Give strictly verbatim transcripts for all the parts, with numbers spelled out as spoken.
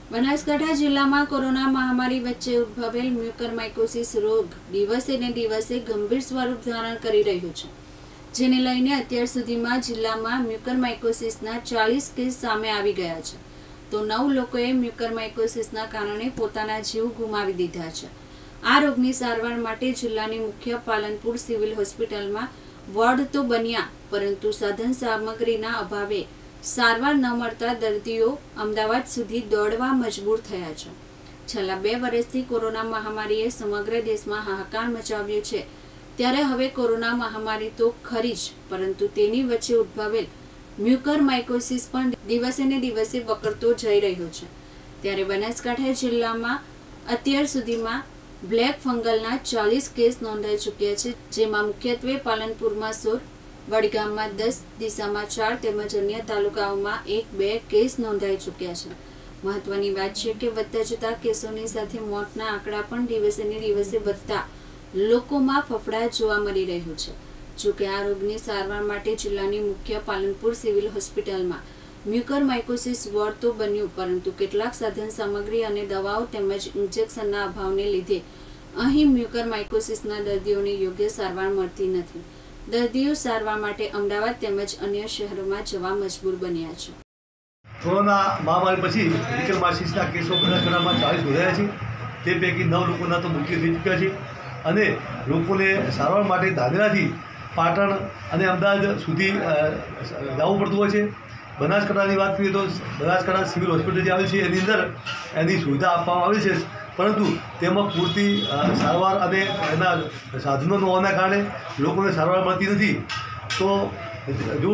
બનાસકાંઠા જિલ્લામાં કોરોના મહામારી વચ્ચે ઉદ્ભવેલ મ્યુકરમાઇકોસિસ રોગ દિવસે ને દિવસે ગંભીર સ્વરૂપ ધારણ કરી રહ્યો છે, જેને લઈને અત્યાર સુધીમાં જિલ્લામાં મ્યુકરમાઇકોસિસના ચાલીસ કેસ સામે આવી ગયા છે, તો નવ લોકોએ મ્યુકરમાઇકોસિસના કારણે પોતાના જીવ ગુમાવી દીધા છે। આ રોગની સારવાર માટે જિલ્લાની મુખ્ય પાલનપુર સિવિલ હોસ્પિટલમાં વોર્ડ તો બન્યા, પરંતુ સાધન સામગ્રીના અભાવે સારવાર ન મળતા દર્દીઓ અમદાવાદ સુધી દોડવા મજબૂર થયા છે। છેલ્લા બે વર્ષથી કોરોના મહામારીએ સમગ્ર દેશમાં હાહાકાર મચાવ્યો છે, ત્યારે હવે કોરોના મહામારી તો ખરી જ, પરંતુ તેની વચ્ચે ઉદ્ભવેલ મ્યુકરમાઇકોસિસ પણ દિવસે ને દિવસે વકરતો જઈ રહ્યો છે। ત્યારે બનાસકાંઠા જિલ્લામાં અત્યાર સુધીમાં બ્લેક ફંગલના ચાલીસ કેસ નોંધાઈ ચૂક્યા છે, જેમાં મુખ્યત્વે પાલનપુરમાં સોળ, વડગામમાં દસ, ડીસામાં ચાર તેમજ અન્ય તાલુકાઓમાં એક બે કેસ નોંધાઈ ચૂક્યા છે। મહત્વની વાત છે કે વધતા જતા કેસોની સાથે મોતના આંકડા પણ દિવસે ને દિવસે વધતા લોકોમાં ફફડાટ જોવા મળી રહ્યો છે। જોકે આ રોગની સારવાર માટે જિલ્લાની મુખ્ય પાલનપુર સિવિલ હોસ્પિટલમાં મ્યુકરમાઇકોસિસ વોર્ડ તો બન્યું, પરંતુ કેટલાક સાધન સામગ્રી અને દવાઓ તેમજ ઇન્જેક્શનના અભાવને લીધે અહીં મ્યુકરમાઇકોસિસના દર્દીઓને યોગ્ય સારવાર મળતી નથી। દર્દીઓ સારવાર માટે અમદાવાદ તેમજ અન્ય શહેરોમાં જવા મજબૂર બન્યા છે। કોરોના મહામારી પછી મ્યુકરમાઇકોસિસના કેસો બનાસકાંઠામાં ચાલીસ નોંધાયા છે, તે પૈકી નવ લોકોના તો મૃત્યુ થઈ ચૂક્યા છે અને લોકોને સારવાર માટે દાદરાથી પાટણ અને અમદાવાદ સુધી જવું પડતું હોય છે। બનાસકાંઠાની વાત કરીએ તો બનાસકાંઠા સિવિલ હોસ્પિટલ જે આવેલી છે એની અંદર એની સુવિધા આપવામાં આવી છે, પરંતુ તેમાં પૂરતી સારવાર અને એના સાધનો ન હોવાના કારણે લોકોને સારવાર મળતી નથી। તો જો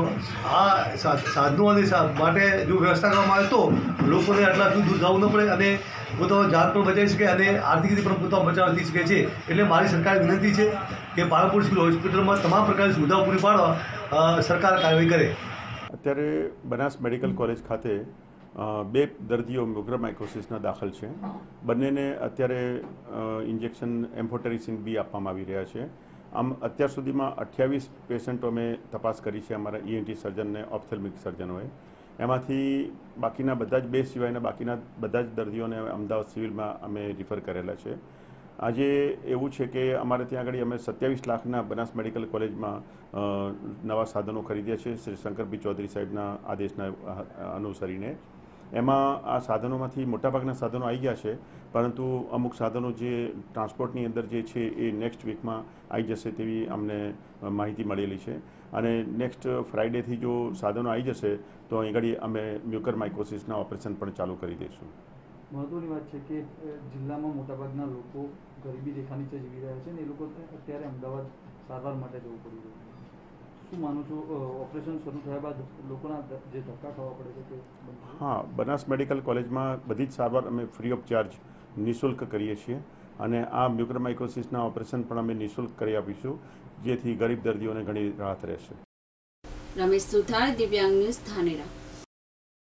આ સાધનો અને માટે જો વ્યવસ્થા કરવામાં આવે તો લોકોને આટલા દૂર જવું ન પડે અને પોતાનો જાત પણ બચાવી શકે અને આર્થિક રીતે પણ પોતાનો બચાવ થઈ શકે છે। એટલે મારી સરકારને વિનંતી છે કે પાલનપુર સિવિલ હોસ્પિટલમાં તમામ પ્રકારની સુવિધાઓ પૂરી પાડવા સરકાર કાર્યવાહી કરે। અત્યારે બનાસ મેડિકલ કોલેજ ખાતે બે દર્દીઓ મ્યુકરમાઇકોસિસના દાખલ છે। બંનેને અત્યારે ઇન્જેક્શન એમ્ફોટેરિસિન બી આપવામાં આવી રહ્યા છે। આમ અત્યાર સુધીમાં અઠ્યાવીસ પેશન્ટો અમે તપાસ કરી છે અમારા ઈએનટી સર્જન ને ઓપ્થેલ્મિક સર્જનોએ। એમાંથી બાકીના બધા જ બે સિવાયના બાકીના બધા જ દર્દીઓને અમદાવાદ સિવિલમાં અમે રિફર કરેલા છે। આજે એવું છે કે અમારે ત્યાં આગળ અમે સત્યાવીસ લાખના બનાસ મેડિકલ કોલેજમાં નવા સાધનો ખરીદ્યા છે શ્રી શંકરભાઈ ચૌધરી સાહેબના આદેશના અનુસરીને। એમાં આ સાધનોમાંથી મોટાભાગના સાધનો આવી ગયા છે, પરંતુ અમુક સાધનો જે ટ્રાન્સપોર્ટની અંદર જે છે એ નેક્સ્ટ વીકમાં આવી જશે તેવી અમને માહિતી મળેલી છે અને નેક્સ્ટ ફ્રાઇડેથી જો સાધનો આવી જશે તો અહીં આગળ અમે મ્યુકરમાઇકોસિસના ઓપરેશન પણ ચાલુ કરી દઈશું। મહત્વની વાત છે કે જિલ્લામાં મોટાભાગના લોકો ગરીબી રેખા નીચે જીવી રહ્યા છે ને એ લોકો અત્યારે અમદાવાદ સારવાર માટે જવું પડી રહ્યું છે। શું માનું છો ઓપરેશન શરૂ થયા બાદ લોકોના જે ધક્કા ખાવા પડે છે તે? હા, બનાસ મેડિકલ કોલેજમાં બધી જ સારવાર અમે ફ્રી ઓફ ચાર્જ નિઃશુલ્ક કરીએ છીએ અને આ મ્યુકરમાઇકોસિસના ઓપરેશન પણ અમે નિઃશુલ્ક કરી આપીશું, જેથી ગરીબ દર્દીઓને ઘણી રાહત રહેશે। રમેશ સુથાર, દિવ્યાંગ ન્યૂઝ, ધાનેરા।